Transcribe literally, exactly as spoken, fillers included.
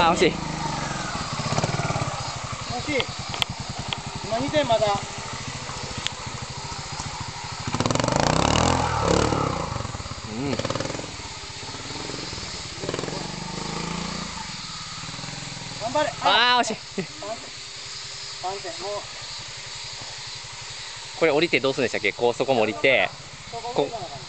あー惜しい。 惜しい。今にてんまだ。 うん。 頑張れ。 ああ惜しい。 さんてんもうこれ降りてどうするんでしたっけ？こうそこも降りて、こ